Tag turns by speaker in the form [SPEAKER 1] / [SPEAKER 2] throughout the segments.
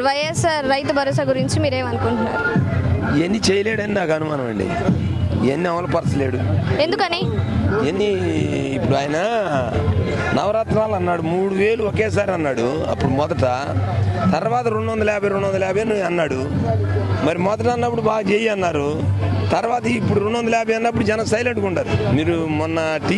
[SPEAKER 1] వైఎస్ఆర్ రైతు భరోసా గురించి మీరేమనుకుంటున్నారు?
[SPEAKER 2] ఇవన్నీ చేయలేడని నాకు అనుమానం అండి. ఇవన్నీ అమలుపరచలేడు.
[SPEAKER 1] ఎందుకని?
[SPEAKER 2] ఇవన్నీ ఇప్పుడు ఆయన నవరత్నాలు అన్నాడు, 3000 ఒకేసారి అన్నాడు అప్పుడు మొదట. తర్వాత 250 అన్నాడు. మరి మొదట అన్నప్పుడు బాగా చేయి అన్నారు. తర్వాత ఇప్పుడు 250 అన్నప్పుడు జనం సైలెంట్గా ఉంటారు. మీరు మొన్న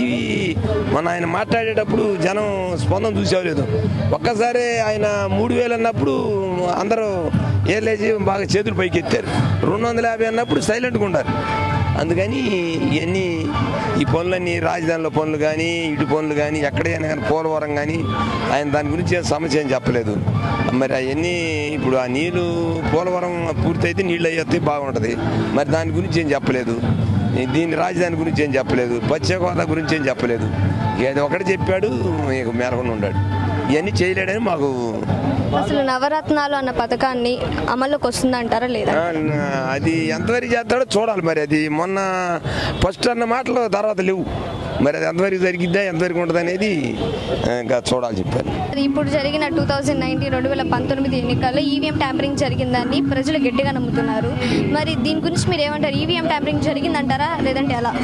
[SPEAKER 2] ఆయన మాట్లాడేటప్పుడు జనం స్పందన చూసేవలేదు. ఒక్కసారి ఆయన 3000 అన్నప్పుడు అందరూ ఏర్లేసి బాగా చేతులు పైకి ఎత్తారు. 250 అన్నప్పుడు సైలెంట్గా ఉంటారు. అందుకని ఇవన్నీ ఈ పనులన్నీ రాజధానిలో పనులు కానీ ఇటు పనులు కానీ ఎక్కడైనా కానీ పోలవరం కానీ ఆయన దాని గురించి సమస్య ఏం చెప్పలేదు. మరి అవన్నీ ఇప్పుడు ఆ నీళ్ళు పోలవరం పూర్తయితే నీళ్ళు అయ్యి బాగుంటుంది. మరి దాని గురించి ఏం చెప్పలేదు. దీని రాజధాని గురించి ఏం చెప్పలేదు. ప్రత్యేక హోదా గురించి ఏం చెప్పలేదు. ఏదో ఒకటి చెప్పాడు, మేరకుండా ఉన్నాడు. ఇవన్నీ చేయలేడని మాకు.
[SPEAKER 1] అసలు నవరత్నాలు అన్న పథకాన్ని అమల్లోకి వస్తుందంటారా లేదా?
[SPEAKER 2] అది ఎంతవరకు చేస్తాడో చూడాలి. మరి అది మొన్న ఫస్ట్ అన్న మాటలు తర్వాత లేవు. మరి అది ఎంతవరకు జరిగిద్దా ఎంతవరకు ఉంటుంది అనేది ఇంకా చూడాలి చెప్పారు.
[SPEAKER 1] ఇప్పుడు జరిగిన 2019 ఎన్నికల్లో ఈవీఎం ట్యాంపరింగ్ జరిగిందని ప్రజలు గట్టిగా నమ్ముతున్నారు. మరి దీని గురించి మీరు ఏమంటారు? ఈవీఎం ట్యాంపరింగ్ జరిగిందంటారా లేదంటే ఎలా?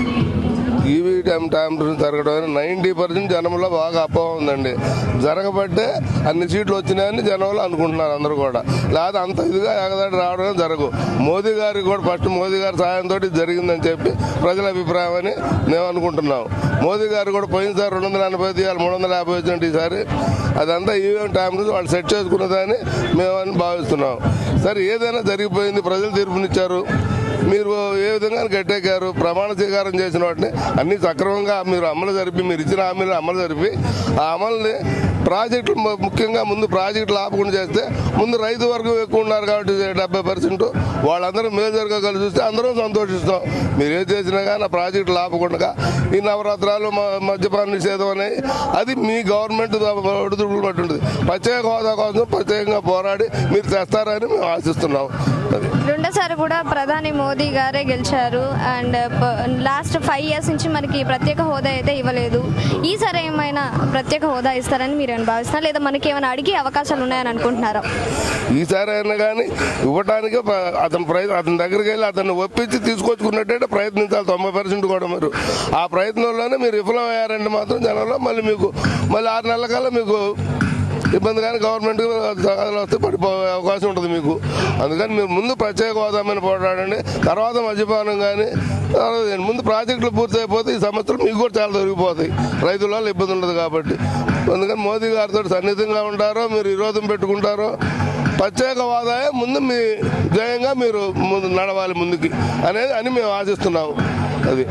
[SPEAKER 3] ఈవీఎం ట్యాంపరింగ్ జరగడం 90% జనంలో బాగా అపోహ ఉందండి. జరగబట్టే అన్ని సీట్లు వచ్చినాయని జనంలో అనుకుంటున్నారు అందరూ కూడా. లేదా అంత ఇదిగా ఎగదాడి రావడం జరగదు. మోదీ గారికి కూడా ఫస్ట్ మోదీ గారి సహాయంతో జరిగిందని చెప్పి ప్రజల అభిప్రాయం అని మేము అనుకుంటున్నాం. మోదీ గారు కూడా పోయినసారి 280 350 వచ్చినట్టు ఈసారి అదంతా ఈవీఎం ట్యాంపరింగ్ వాళ్ళు సెట్ చేసుకున్నదని మేము అని భావిస్తున్నాం. సరే ఏదైనా జరిగిపోయింది, ప్రజలు తీర్పునిచ్చారు. మీరు ఏ విధంగా గట్టెక్కారు, ప్రమాణ స్వీకారం చేసిన వాటిని అన్ని సక్రమంగా మీరు అమలు జరిపి, మీరు ఇచ్చిన హామీలను అమలు జరిపి ఆ అమలుని ప్రాజెక్టులు ముఖ్యంగా ముందు ప్రాజెక్టులు ఆపకుండా చేస్తే ముందు రైతు వర్గం ఎక్కువ ఉన్నారు కాబట్టి 70% వాళ్ళందరూ మేజర్గా కలిసి చూస్తే అందరం సంతోషిస్తాం. మీరు ఏం చేసినా కానీ ఆ ప్రాజెక్టులు ఆపకుండా ఈ నవరాత్రాలు మద్యపాన నిషేధం అనేవి అది మీ గవర్నమెంట్ ఒడిదుడుకులు బట్టి ఉంటుంది. ప్రత్యేక హోదా కోసం ప్రత్యేకంగా పోరాడి మీరు తెస్తారని మేము ఆశిస్తున్నాం.
[SPEAKER 1] రెండోసారి కూడా ప్రధాని మోదీ గారే గెలిచారు. అండ్ లాస్ట్ 5 years నుంచి మనకి ప్రత్యేక హోదా అయితే ఇవ్వలేదు. ఈసారి ఏమైనా ప్రత్యేక హోదా ఇస్తారని మీరు ఏమైనా భావిస్తున్నారు లేదా మనకి ఏమైనా అడిగే అవకాశాలు ఉన్నాయని అనుకుంటున్నారా?
[SPEAKER 3] ఈసారి అయినా కానీ ఇవ్వడానికి అతని దగ్గరికి వెళ్ళి అతన్ని ఒప్పించి తీసుకొచ్చుకున్నట్టే ప్రయత్నించాలి 90% కూడా. మీరు ఆ ప్రయత్నంలోనే మీరు విఫలం అయ్యారంటే మాత్రం జనంలో మళ్ళీ 6 నెలల కల్లా మీకు ఇబ్బంది కానీ గవర్నమెంట్ వస్తే పడిపోయే అవకాశం ఉంటుంది మీకు. అందుకని మీరు ముందు ప్రత్యేక హోదా మీద పోరాడండి. తర్వాత మద్యపానం కానీ ముందు ప్రాజెక్టులు పూర్తి అయిపోతే ఈ సమస్యలు మీకు కూడా చాలా దొరికిపోతాయి. రైతుల వల్ల ఇబ్బంది ఉండదు కాబట్టి. అందుకని మోదీ గారితో సన్నిహితంగా ఉంటారో మీరు విరోధం పెట్టుకుంటారో ప్రత్యేక హోదాయే ముందు మీ ధ్యేయంగా మీరు నడవాలి ముందుకి అని మేము ఆశిస్తున్నాము. అది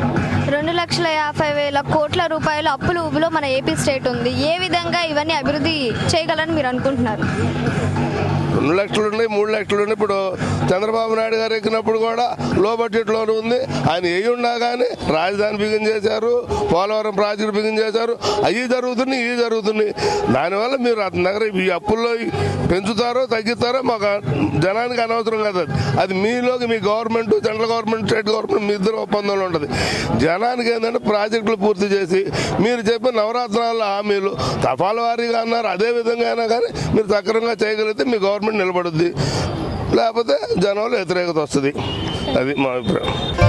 [SPEAKER 1] 2,50,000 కోట్ల రూపాయల అప్పులు ఊబిలో మన ఏపీ స్టేట్ ఉంది. ఏ విధంగా ఇవన్నీ అభివృద్ధి చేయగలని మీరు అనుకుంటున్నారు?
[SPEAKER 3] 2 లక్షలు ఉన్నాయి, 3 లక్షలు ఉన్నాయి. ఇప్పుడు చంద్రబాబు నాయుడు గారు ఎక్కినప్పుడు కూడా లో బడ్జెట్లోనే ఉంది. ఆయన ఏ ఉన్నా కానీ రాజధాని బిగిన్ చేశారు, పోలవరం ప్రాజెక్టు బిగిన్ చేశారు. అవి జరుగుతున్నాయి. దానివల్ల మీరు అతని దగ్గర ఈ అప్పుల్లో పెంచుతారో తగ్గిస్తారో మాకు జనానికి అనవసరం కదా. అది మీలోకి మీ government, central government, state government మీ ఇద్దరు ఒప్పందంలో ఉంటుంది. జనానికి ఏంటంటే ప్రాజెక్టులు పూర్తి చేసి మీరు చెప్పిన నవరత్నాల హామీలు తపాల వారీగా అన్నారు. అదే విధంగా అయినా కానీ మీరు సక్రమంగా చేయగలిగితే మీ గవర్నమెంట్ నిలబడుద్ది. లేకపోతే జనంలో వ్యతిరేకత వస్తుంది. అది మా అభిప్రాయం.